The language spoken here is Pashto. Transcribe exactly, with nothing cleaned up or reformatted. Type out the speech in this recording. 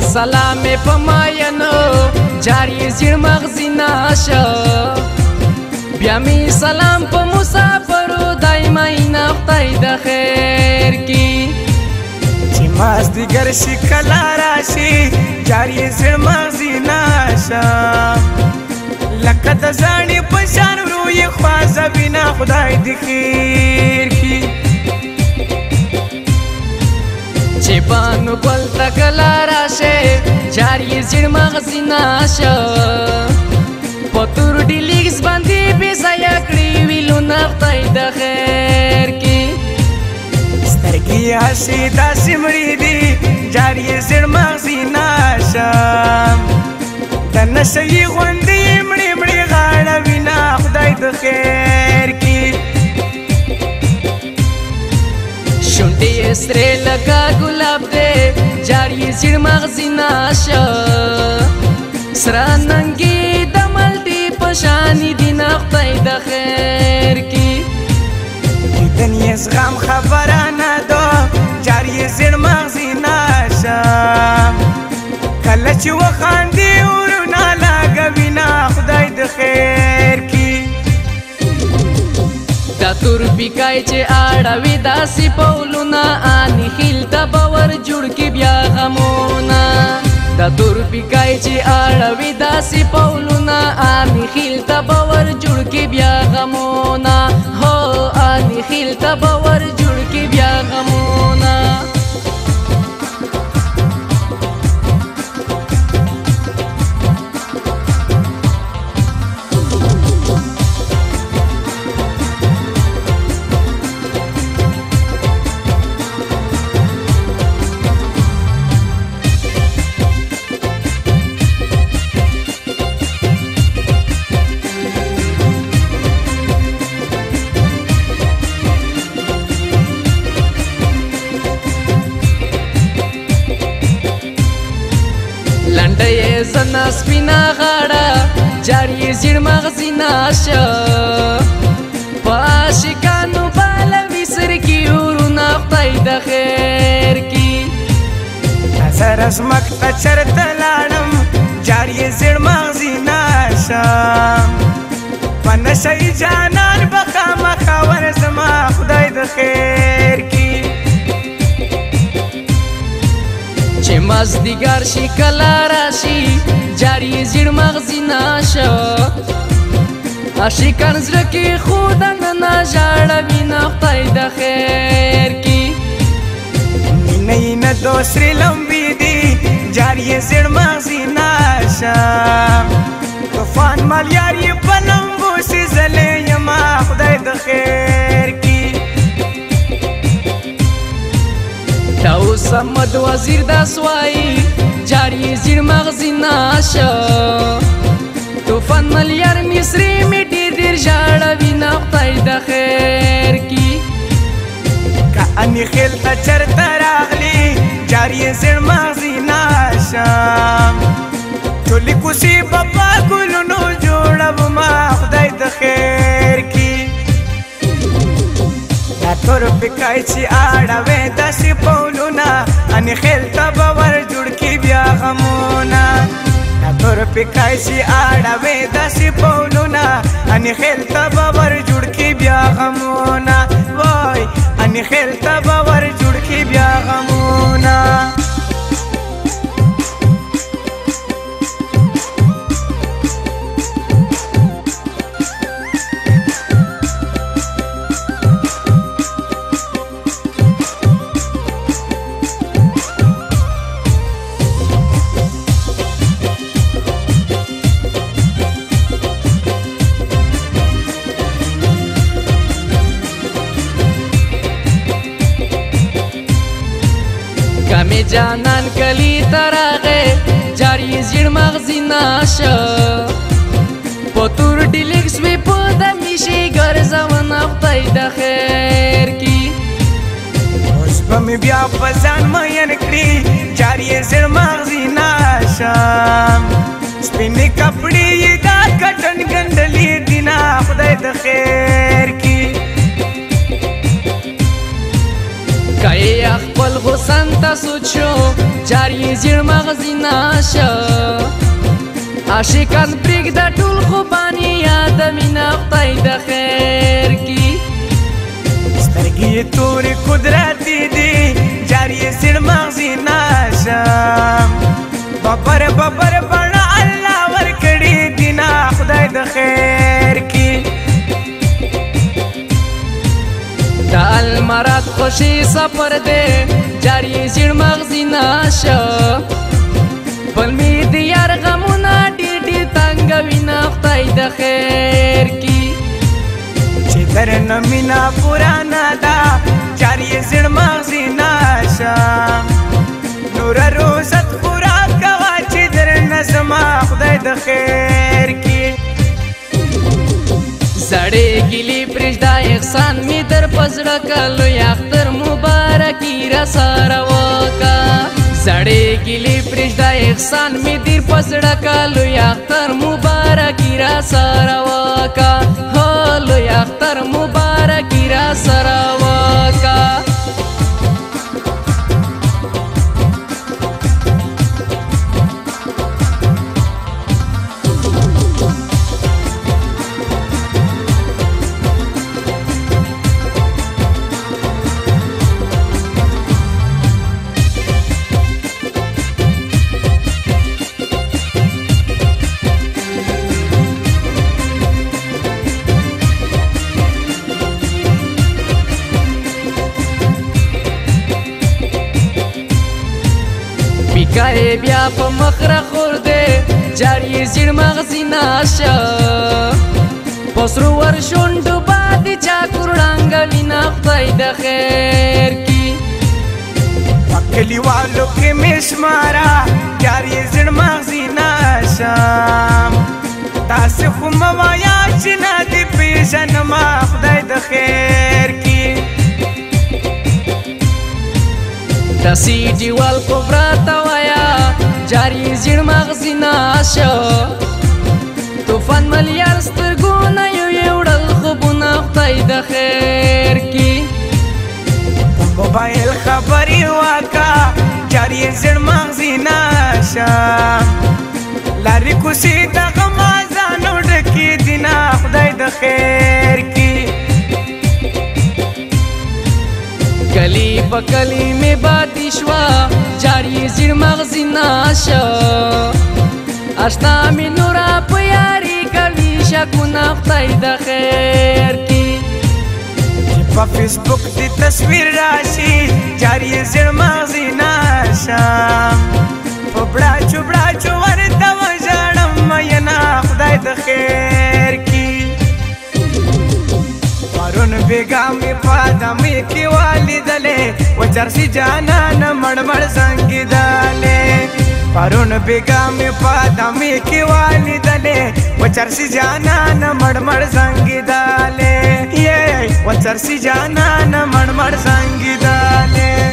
سلام په ماینو جاری زیر مغزی ناشه بیا می سلام په مسافرو دایمه خدای د خیر کی چې مازدیګر شي کله راشي جاری زیر مغزی ناشه لکه د زاڼې په شان روی خوازه بنا خدای د خیر کی چې بانو ګل ته کله راشه جاری زیر مغزی ناشه په تور ډیلیکس باندې بې ځایه کړي ویلونه خدای د خیر کی سترګې هسې داسې مړې دي جاری زیر مغزی ناشه د نشه یې غوندې مړې مړې غاړه وینا خدای د خیر کی شونډې یې سرې لکه ګلاب دی جاری زیر مغزی ناشه سره ننګې د مالټې په شانې دي نه خدای د خیر کی دیدن یې زغم خبره نه ده جاری زیر مغزی ناشه کله چې وخاندې ورونه لګوي نه خدای د خیر کی دا تور پیکای چې اړوي داسې پولونه اني خیل ته باور جوړ کې بیا غمونه دا تور پیکای چې اړوي داسې پولونه اني خیل ته باور جوړ کې بیا غمونه هو اني خیل ته باور جوړ کې بیا غمونه لنډه یې زنا سپینه غاړه جاری زیر مغزی ناشه په عاشقانو بالوي سر کې ورونه خدای د خیر کی زه رسمک ته چرته لاړم جاری زیر مغزی ناشه په نشه یې جانان به خامخا ورځمه خدای د خیر کی چې مازدیګر شي کله راشي جاری زیر مغزی ناشه عاشقان زړه کې خو دننه ژاړوي نه خدای د خیر کی مینه یې نه دوسرې لمبې دي جاری زیر مغزی ناشه طوفان مالیار یې په لمبو سېزلی یمه خدای د خیر کی دا اوس احمد وزیر داس وایي جاری زیر مغزی ناشه طوفان ملیار مصري مې ډېر ډېر ژاړوي نه خدای د خیر کی که اني خیل ته چرته راغلي جاری زیر مغزی ناشه ټولې کوڅې به په ګلونو جوړومه خدای د خیر کی دا تور پیکای چې اړوي داسې پولونه اني خیل ته به ور جوړ کي بیا غمونه دا تور پیکای چې اړوي داسې پولونه اني خیل ته به ور جوړ کي بیا غمونه وای اني خیل ته به ور جوړ کي بیا غمونه کمی جانان کلی تراغه جاری زیر مغزی ناشه په تور ډیلیکس وی په د میشي ګرځون خدای د خیر کی اوس به مې بیا په ځان مین کړي جاری زیر مغزی ناشه سپینې کپړې یې دا کټن ګنډلې دي نه خدای د خیر کی کای خپل حسن ته سوچو جاری زیر مغزی ناشه عاشقان پرېږده ټول خوبانې یاد مینه خدای د خیر کی سترګې تورې قدرتي دي جاری زیر مغزی ناشه ببر ببر بڼه الله ورکړي دي نه خدای د خیر کی دا المراد خوشی سفر دے جاری زیر مغزی ناشه پل می دیار غمونا ډیر ډیر تنگ وینا خدای د خیر کی چې درنه مینا پرانا دا جاری زیر مغزی ناشه نور روزت خوراک کوا چې درنه زما خدای د خیر کی زړې ګیلې پرېږده احسان می در پزړه کلو اختر مبارکي را سره وکا زړې ګیلې پرېږده احسان می در پزړه کلو اختر مبارکي را سره وکا هو لو اختر مبارکي را سره وکا بیکای بیا په مخره خور دی جاری زیر مغزی ناشه پسرو ور شونډو باندې چا کورړانګه وینا خدای د خیر کی په کلیوالو کې مې شماره جاری زیر مغزی ناشه تاسې خو مه وایه چې نه دې پېژنمه خدای د خیر کی دا سی ډیوال په براته وایا جاری زیر مغزی ناشه طوفان ملیار سترګونه یو یې وړل خوبونه خدای د خیر کی موبایل خبرې وکړه جاری زیر مغزی ناشه لارې کوڅې دغه مازانو ډکې دي نه خدای د خیر کی کلی په کلی می باندې شوه جاری زیر مغزی ناشه اشنا می نورا په یاري کوي شکونه خدای د خیر کی چې په فیسبوک دې تصویر راشي جاری زیر مغزی ناشه په بړاچو بړاچو ورته وژاړم میینه خدای د خیر کی پرون بیگا می پادمی کی والیدلې و چرسی جانان مړمړ زنګیدلې پرون بیگا می پادمی کی والیدلې و چرسی جانان مړمړ زنګیدلې یې و چرسی جانان مړمړ زنګیدلې